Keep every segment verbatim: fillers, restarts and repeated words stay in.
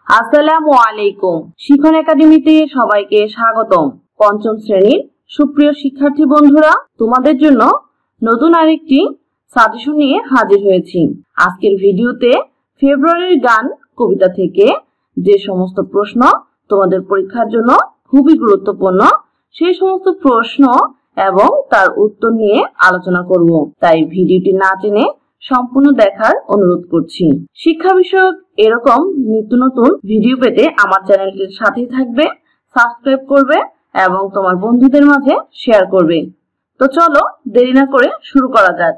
আসসালামু আলাইকুম। শিখন একাডেমিতে সবাইকে স্বাগতম। পঞ্চম শ্রেণীর সুপ্রিয় শিক্ষার্থী বন্ধুরা, তোমাদের জন্য নতুন আরেকটি সাজেশন নিয়ে হাজির হয়েছি। আজকের ভিডিওতে ফেব্রুয়ারির গান কবিতা থেকে যে সমস্ত প্রশ্ন তোমাদের পরীক্ষার জন্য খুবই গুরুত্বপূর্ণ, সেই সমস্ত প্রশ্ন এবং তার উত্তর নিয়ে আলোচনা করব। তাই ভিডিওটি না টেনে সম্পূর্ণ দেখার অনুরোধ করছি। শিক্ষা বিষয়ক এরকম নিত্য নতুন ভিডিও পেতে আমার চ্যানেলটির সাথেই থাকবে, সাবস্ক্রাইব করবে এবং তোমার বন্ধুদের মাঝে শেয়ার করবে। তো চলো দেরি না করে শুরু করা যাক।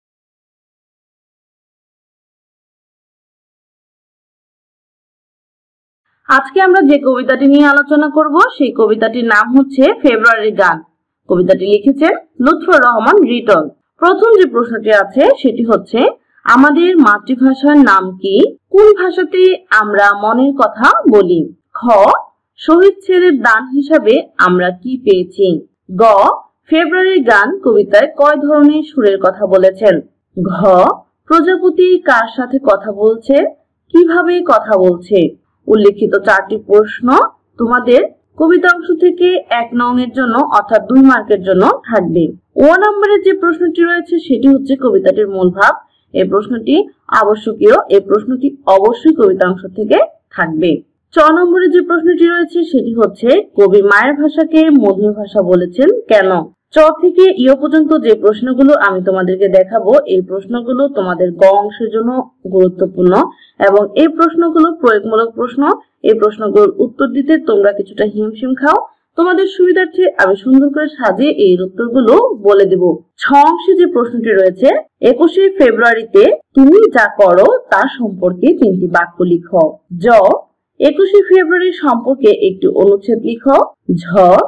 আজকে আমরা যে কবিতাটি নিয়ে আলোচনা করব সেই কবিতাটির নাম হচ্ছে ফেব্রুয়ারির গান। কবিতাটি লিখেছেন লুৎফর রহমান রিটন। প্রথম যে প্রশ্নটি আছে সেটি হচ্ছে, আমাদের মাতৃভাষার নাম কি? কোন ভাষাতে আমরা মনের কথা বলি? খ, শহীদ ছেলের দান হিসাবে আমরা কি পেয়েছি? গ, ফেব্রুয়ারির গান কবিতায় কয় ধরনের সুরের কথা বলেছেন? ঘ, প্রজাপতি কার সাথে কথা বলছে? কিভাবে কথা বলছে? উল্লেখিত চারটি প্রশ্ন তোমাদের কবিতা অংশ থেকে এক নং এর জন্য অর্থাৎ দুই মার্কের জন্য থাকবে। ও নম্বরের যে প্রশ্নটি রয়েছে সেটি হচ্ছে কবিতাটির মূল ভাব। এই প্রশ্নটি আবশ্যকীয়, এই প্রশ্নটি অবশ্যই কবিতা অংশ থেকে থাকবে। চ নম্বরের যে প্রশ্নটি রয়েছে সেটি হচ্ছে, কবি মায়ের ভাষাকে মধুর ভাষা বলেছেন কেন? চ থেকে ইয় পর্যন্ত যে প্রশ্নগুলো আমি তোমাদেরকে দেখাবো, এই প্রশ্নগুলো তোমাদের গ অংশের জন্য গুরুত্বপূর্ণ এবং এই প্রশ্নগুলো প্রয়োগমূলক প্রশ্ন। এই প্রশ্নগুলোর উত্তর দিতে তোমরা কিছুটা হিমশিম খাও। তোমাদের সুবিধার্থে আমি সুন্দর করে সাজিয়ে এই উত্তরগুলো বলে দেব। ছ অংশে যে প্রশ্নটি রয়েছে, একুশে ফেব্রুয়ারিতে তুমি যা করো তার সম্পর্কে তিনটি বাক্য লিখো। জ, একুশে ফেব্রুয়ারি সম্পর্কে একটি অনুচ্ছেদ লিখো। ঝ,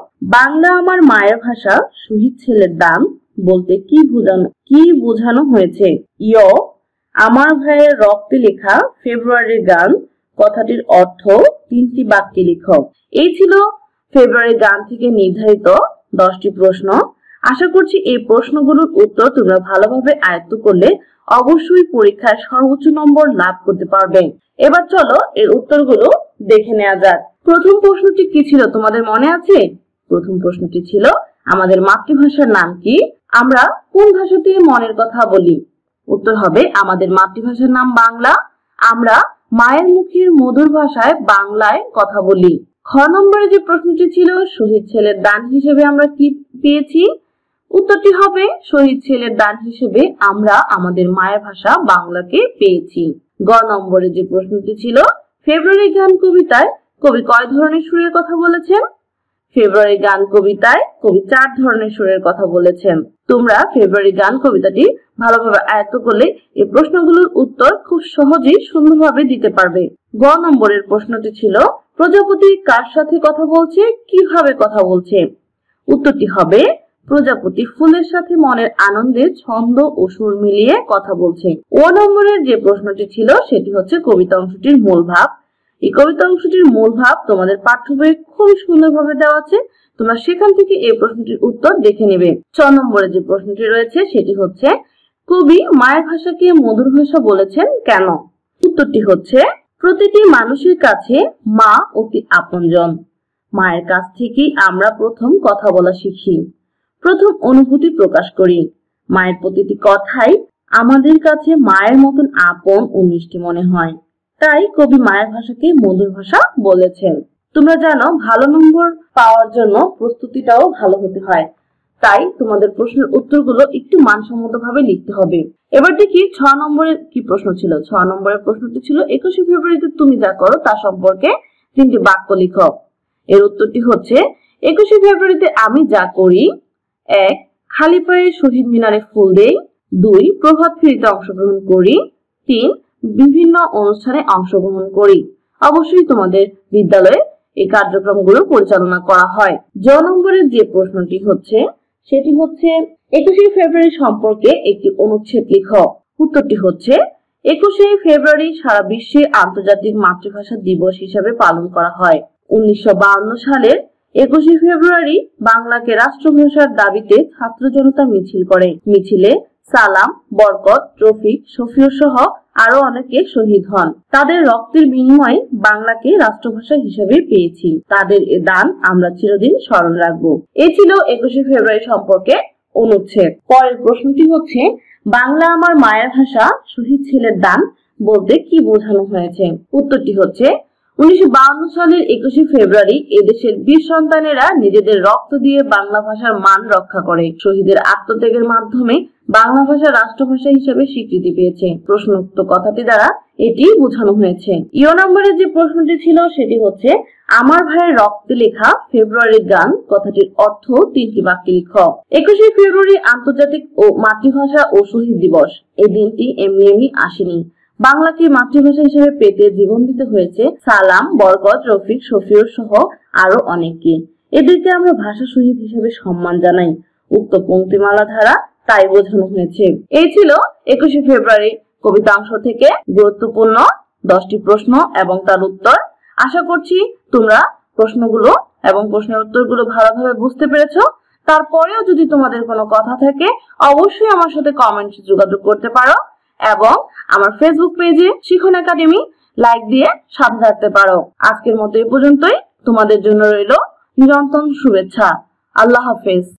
বাংলা আমার মায়ের ভাষা, শহীদ ছেলের দান বলতে কি বোঝানো কি বোঝানো হয়েছে? ইয়, আমার ভাইয়ের রক্তে লেখা ফেব্রুয়ারির গান কথাটির অর্থ তিনটি বাক্যে লিখো। এই ছিল ফেব্রুয়ারির গান থেকে নির্ধারিত দশটি প্রশ্ন। আশা করছি এই প্রশ্নগুলোর উত্তর তোমরা ভালোভাবে আয়ত্ত করলে অবশ্যই পরীক্ষায় সর্বোচ্চ নম্বর লাভ করতে পারবে। এবার চলো এর উত্তরগুলো দেখে নেওয়া যাক। প্রথম প্রশ্নটি কি ছিল তোমাদের মনে আছে? প্রথম প্রশ্নটি ছিল, আমাদের মাতৃভাষার নাম কি? আমরা কোন ভাষাতে মনের কথা বলি? উত্তর হবে, আমাদের মাতৃভাষার নাম বাংলা। আমরা মায়ের মুখের মধুর ভাষায় বাংলায় কথা বলি। খ নম্বরে যে প্রশ্নটি ছিল, শহীদ ছেলের দান হিসেবে আমরা কি পেয়েছি? উত্তরটি হবে, শহীদ ছেলের দান হিসেবে আমরা আমাদের মায়ের ভাষা বাংলাকে পেয়েছি। গ নম্বরে যে প্রশ্নটি ছিল, ফেব্রুয়ারি গান কবিতায় কবি কয় ধরনের সুরের কথা বলেছেন? ফেব্রুয়ারি গান কবিতায় কবি চার ধরনের সুরের কথা বলেছেন। তোমরা ফেব্রুয়ারি গান কবিতাটি ভালোভাবে আয়ত্ত করলে এই প্রশ্নগুলোর উত্তর খুব সহজেই সুন্দরভাবে দিতে পারবে। গ নম্বরের প্রশ্নটি ছিল, প্রজাপতি কার সাথে কথা বলছে? কিভাবে কথা বলছে? উত্তরটি হবে, প্রজাপতি ফুলের সাথে মনের আনন্দে ছন্দ ও সুর মিলিয়ে কথা বলছে। ও নম্বরের যে প্রশ্নটি ছিল সেটি হচ্ছে কবিতা অংশটির মূল ভাব। এই কবিতা অংশটির মূল ভাব তোমাদের পাঠ্য বইয়ে খুবই সুন্দরভাবে দেওয়া আছে, তোমরা সেখান থেকে এই প্রশ্নটির উত্তর দেখে নেবে। ছ নম্বরে যে প্রশ্নটি রয়েছে সেটি হচ্ছে, কবি মায়ের ভাষাকে মধুর ভাষা বলেছেন কেন? উত্তরটি হচ্ছে, প্রতিটি মানুষের কাছে মা অতি আপনজন। মায়ের কাছ থেকেই আমরা প্রথম কথা বলা শিখি, প্রথম অনুভূতি প্রকাশ করি। মায়ের প্রতিটি কথাই আমাদের কাছে মায়ের মতন আপন ও মিষ্টি মনে হয়। তাই কবি মায়ের ভাষাকে মধুর ভাষা বলেছেন। তোমরা জানো, ভালো নম্বর পাওয়ার জন্য প্রস্তুতিটাও ভালো হতে হয়। তাই তোমাদের প্রশ্নের উত্তরগুলো একটু মানসম্মত ভাবে লিখতে হবে। এবার দেখি ছ নম্বরের কি প্রশ্ন ছিল। ছ নম্বরের প্রশ্নটি ছিল, একুশে ফেব্রুয়ারিতে তুমি যা করো তার সম্পর্কে তিনটি বাক্য লিখো। এর উত্তরটি হচ্ছে, একুশে ফেব্রুয়ারিতে আমি যা করি, এক, খালি পায়ে শহীদ মিনারে ফুল দেই। দুই, প্রভাত ফেরিতে অংশগ্রহণ করি। তিন, বিভিন্ন অনুষ্ঠানে অংশগ্রহণ করি। অবশ্যই তোমাদের বিদ্যালয়ে এই কার্যক্রমগুলো পরিচালনা করা হয়। জ নম্বরের যে প্রশ্নটি হচ্ছে সেটি হচ্ছে, একুশে ফেব্রুয়ারি সম্পর্কে একটি অনুচ্ছেদ লিখো। উত্তরটি হচ্ছে, একুশে ফেব্রুয়ারি সারা বিশ্বে আন্তর্জাতিক মাতৃভাষা দিবস হিসাবে পালন করা হয়। উনিশশো বাহান্ন সালের একুশে ফেব্রুয়ারি বাংলাকে রাষ্ট্রভাষার দাবিতে ছাত্র জনতা মিছিল করে। মিছিলে সালাম, বরকত, রফিক, শফিউর সহ আরো অনেকে শহীদ হন। তাদের রক্তের বিনিময়ে বাংলাকে রাষ্ট্রভাষা হিসেবে পেয়েছি। তাদের এ দান আমরা চিরদিন স্মরণ রাখবো। এই ছিল একুশে ফেব্রুয়ারি সম্পর্কে অনুচ্ছেদ। পরের প্রশ্নটি হচ্ছে, বাংলা আমার মায়ের ভাষা, শহীদ ছেলের দান বলতে কি বোঝানো হয়েছে? উত্তরটি হচ্ছে, উনিশশো বাউন্ন সালের একুশে ফেব্রুয়ারি এদেশের বীর সন্তানেরা নিজেদের রক্ত দিয়ে বাংলা ভাষার মান রক্ষা করে। শহীদের আত্মত্যাগের মাধ্যমে বাংলা ভাষা রাষ্ট্রভাষা হিসেবে স্বীকৃতি পেয়েছে। প্রশ্নোক্ত কথাটি দ্বারা এটি বোঝানো হয়েছে। ইও নম্বরের যে প্রশ্নটি ছিল সেটি হচ্ছে, আমার ভাইয়ের রক্তে লেখা ফেব্রুয়ারির গান কথাটির অর্থ তিনটি বাক্যে লিখো। একুশে ফেব্রুয়ারি আন্তর্জাতিক ও মাতৃভাষা ও শহীদ দিবস। এই দিনটি এমনি এমনি আসেনি। বাংলাকে মাতৃভাষা হিসেবে পেতে জীবন দিতে হয়েছে সালাম, বরকত, রফিক, শফিউর সহ আরো অনেককে। এদেরকে আমরা ভাষা শহীদ হিসেবে সম্মান জানাই। উক্ত পংক্তিমালা ধারা তাই বোঝানো হয়েছে। এই ছিল একুশে ফেব্রুয়ারি কবিতাংশ থেকে গুরুত্বপূর্ণ দশটি প্রশ্ন এবং তার উত্তর। আশা করছি তোমরা প্রশ্নগুলো এবং প্রশ্নের উত্তরগুলো ভালোভাবে বুঝতে পেরেছো। তারপরেও যদি তোমাদের কোনো কথা থাকে অবশ্যই আমার সাথে কমেন্টে যোগাযোগ করতে পারো এবং আমার ফেসবুক পেজে শিখন একাডেমি লাইক দিয়ে সাথে থাকতে পারো। আজকের মতো এই পর্যন্তই। তোমাদের জন্য রইল নিরন্তর শুভেচ্ছা। আল্লাহ হাফেজ।